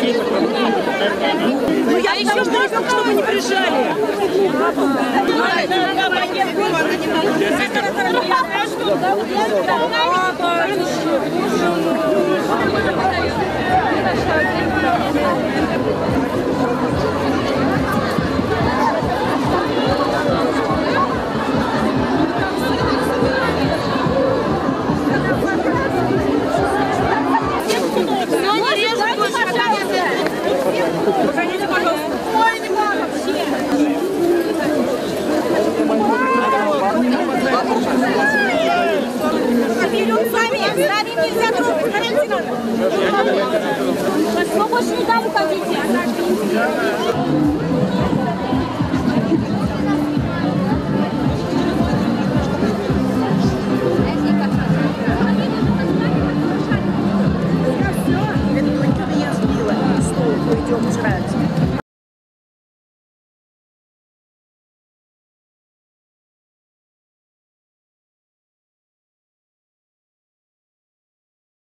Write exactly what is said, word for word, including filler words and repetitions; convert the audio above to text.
Ну я еще что, чтобы не прижали. Проходите, пожалуйста. Ой, не могу вообще. Берем сами, сами нельзя трогать, смотрите надо. Вы больше никуда уходите. Идем, ужрать.